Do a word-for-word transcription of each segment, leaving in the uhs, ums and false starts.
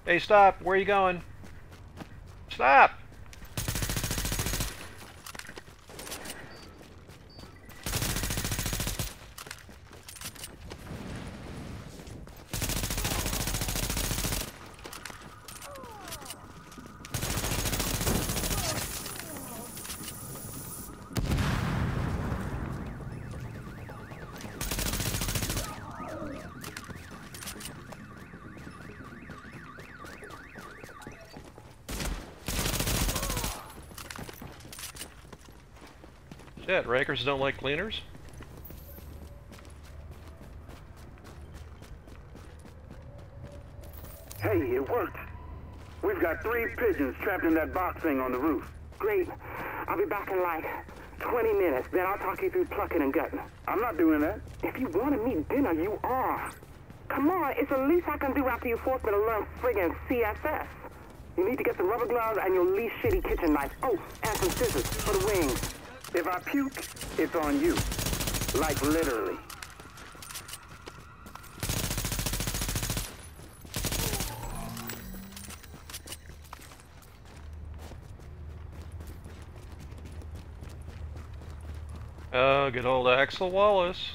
Hey, stop! Where are you going? Stop! Shit, rakers don't like cleaners? Hey, it worked. We've got three pigeons trapped in that box thing on the roof. Great. I'll be back in like twenty minutes. Then I'll talk you through plucking and gutting. I'm not doing that. If you want to meet dinner, you are. Come on, it's the least I can do after you forced me to learn friggin' C S S. You need to get some rubber gloves and your least shitty kitchen knife. Oh, and some scissors for the wings. If I puke, it's on you. Like literally. Oh, good old Axel Wallace.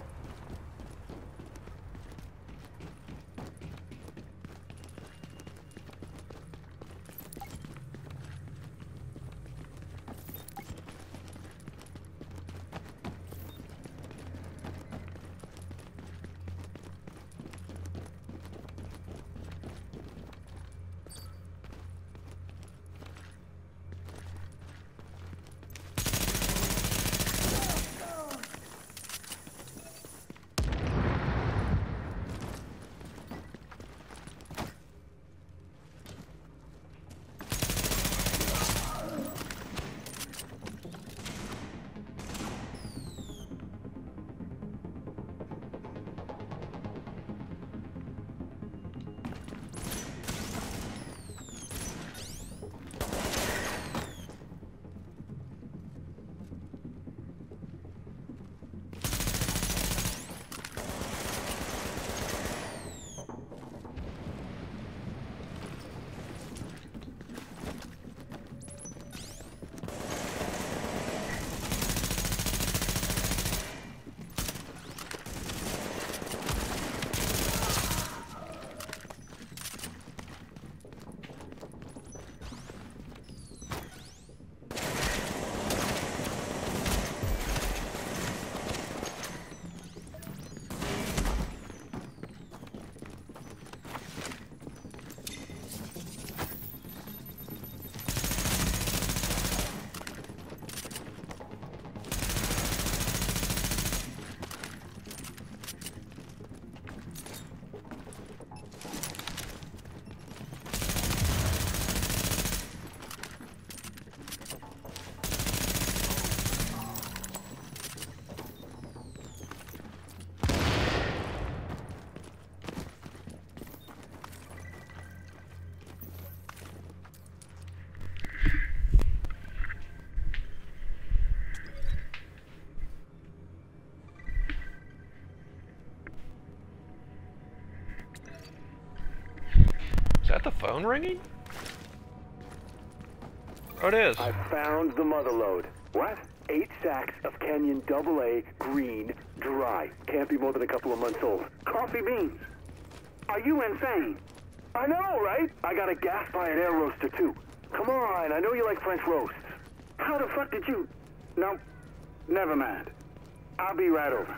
Is that the phone ringing? Oh, it is. I found the mother lode. What? Eight sacks of Kenyan double A green dry. Can't be more than a couple of months old. Coffee beans. Are you insane? I know, right? I got a gas-fired air roaster, too. Come on, I know you like French roasts. How the fuck did you... No, never mind. I'll be right over.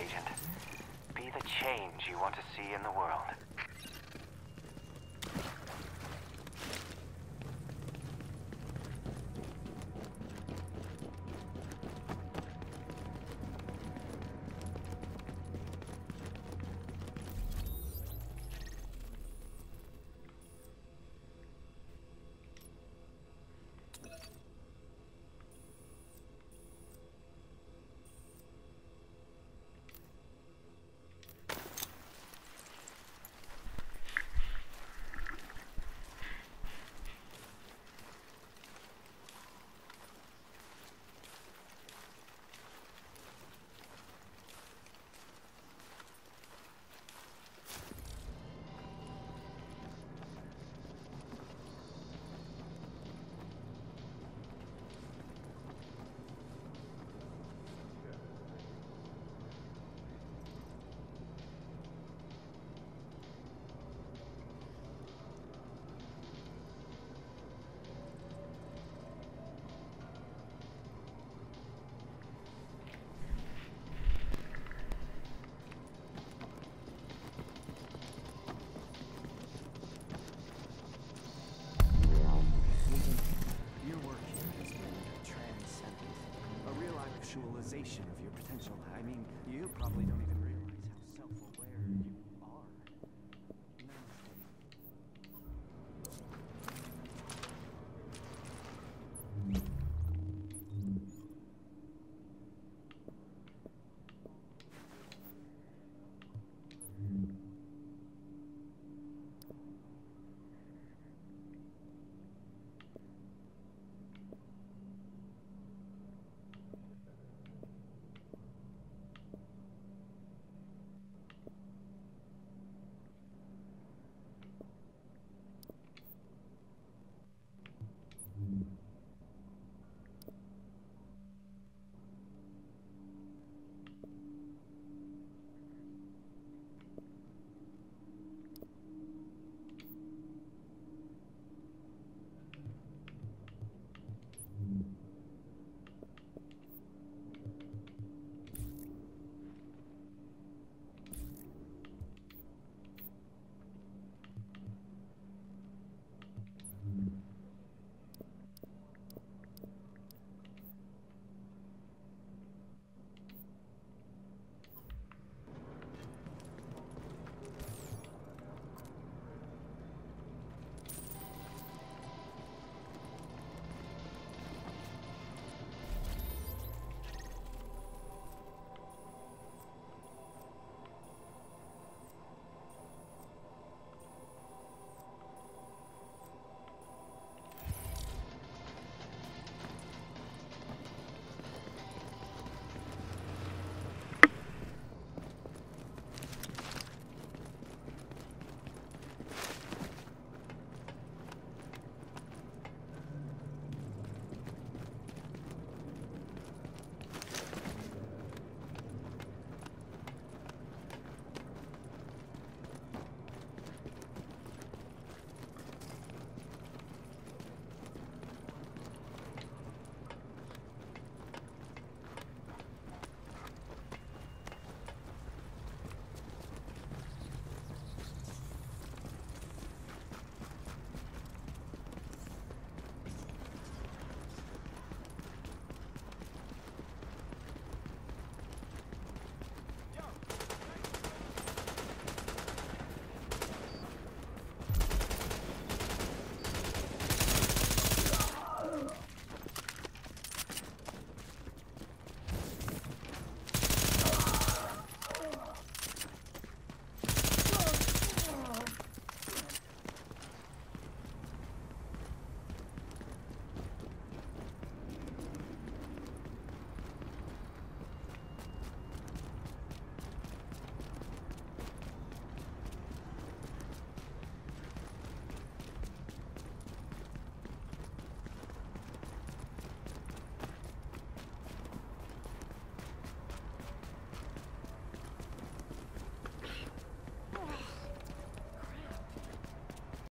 agent. Be the change you want to see in the world. Actualization of your potential. I mean, you probably don't even